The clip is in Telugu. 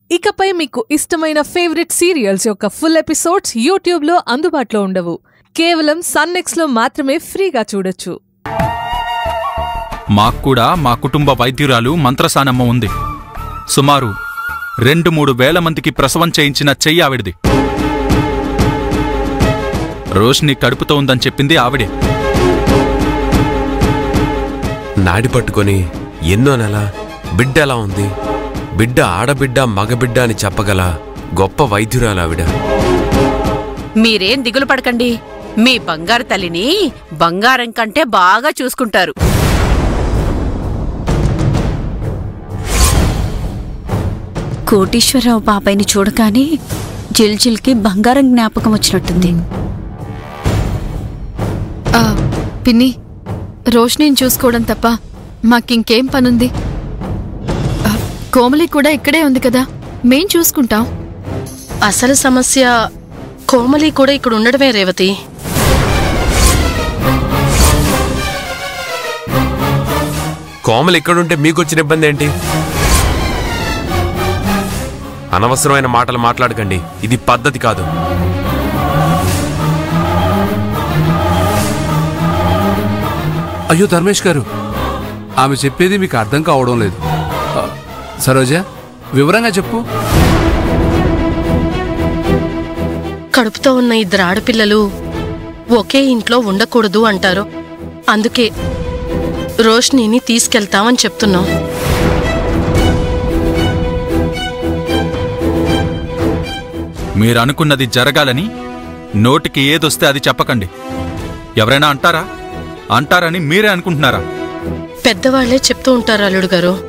ఇకపై మీకు ఇష్టమైన ఫేవరెట్ సీరియల్స్ యొక్క ఫుల్ ఎపిసోడ్స్ యూట్యూబ్లో అందుబాటులో ఉండవు. కేవలం సన్నెక్స్లో మాత్రమే ఫ్రీగా చూడొచ్చు. మాక్కూడా మా కుటుంబ వైద్యురాలు మంత్రసానమ్మ ఉంది. సుమారు 2-3 వేల మందికి ప్రసవం చేయించిన చెయ్యి ఆవిడిది. రోష్ని కడుపుతో ఉందని చెప్పింది ఆవిడే. నాడి పట్టుకొని ఎన్నో నెల బిడ్డ ఎలా ఉంది, బిడ్డ ఆడబిడ్డ మగబిడ్డ అని చెప్పగల గొప్ప వైద్యురాలు ఆవిడ. మీరేం దిగులు పడకండి, మీ బంగారు తల్లిని బంగారం కంటే బాగా చూసుకుంటారు. కోటీశ్వరరావు బాబాయిని చూడగానే జిల్జిల్కి బంగారం జ్ఞాపకం వచ్చినట్టుంది. పిన్ని, రోష్నిని చూసుకోవడం తప్ప మాకింకేం పనుంది? కోమలి కూడా ఇక్కడే ఉంది కదా, మేం చూసుకుంటాం. అసలు సమస్య కోమలి కూడా ఇక్కడ ఉండడమే రేవతి. కోమలు ఇక్కడుంటే మీకొచ్చిన ఇబ్బంది ఏంటి? అనవసరమైన మాటలు మాట్లాడకండి, ఇది పద్ధతి కాదు. అయ్యో ధర్మేష్ గారు, ఆమె చెప్పేది మీకు అర్థం కావడం లేదు. సరోజ, వివరంగా చెప్పు. కడుపుతో ఉన్న 2 ఆడపిల్లలు ఒకే ఇంట్లో ఉండకూడదు అంటారు. అందుకే రోష్నిని తీసుకెళ్తామని చెప్తున్నాం. మీరనుకున్నది జరగాలని నోటికి ఏదొస్తే అది చెప్పకండి. ఎవరైనా అంటారని మీరే అనుకుంటున్నారా? పెద్దవాళ్లే చెప్తూ ఉంటారు అల్లుడు గారు.